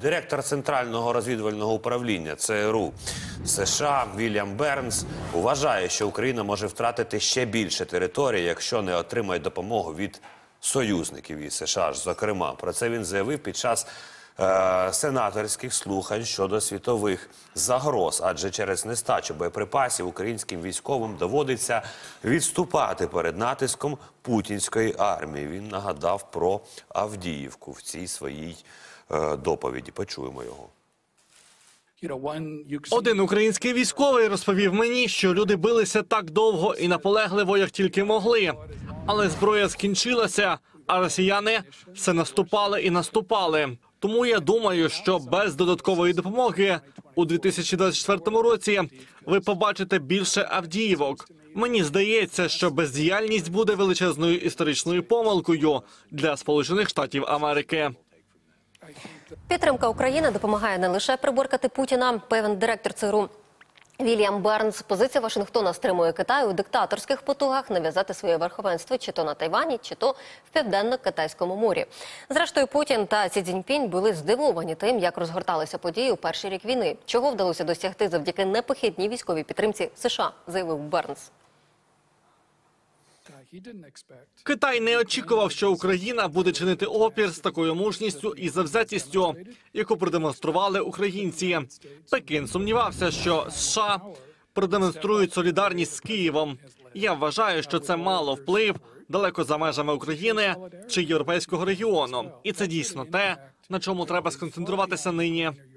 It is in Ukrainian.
Директор Центрального розвідувального управління ЦРУ США Вільям Бернс вважає, що Україна може втратити ще більше території, якщо не отримає допомогу від союзників із США, зокрема. Про це він заявив під час сенаторських слухань щодо світових загроз, адже через нестачу боєприпасів українським військовим доводиться відступати перед натиском путінської армії. Він нагадав про Авдіївку в цій своїй доповіді. Почуємо його. Один український військовий розповів мені, що люди билися так довго і наполегливо, як тільки могли. Але зброя скінчилася, а росіяни все наступали і наступали. Тому я думаю, що без додаткової допомоги у 2024 році ви побачите більше Авдіївок. Мені здається, що бездіяльність буде величезною історичною помилкою для Сполучених Штатів Америки. Підтримка України допомагає не лише приборкати Путіна. Певен директор ЦРУ Вільям Бернс. Позиція Вашингтона стримує Китай у диктаторських потугах нав'язати своє верховенство чи то на Тайвані, чи то в Південно-Китайському морі. Зрештою, Путін та Сі Цзіньпінь були здивовані тим, як розгорталися події у перший рік війни. Чого вдалося досягти завдяки непохитній військовій підтримці США, заявив Бернс. Китай не очікував, що Україна буде чинити опір з такою мужністю і завзятістю, яку продемонстрували українці. Пекін сумнівався, що США продемонструють солідарність з Києвом. Я вважаю, що це мало вплив далеко за межами України чи європейського регіону. І це дійсно те, на чому треба сконцентруватися нині.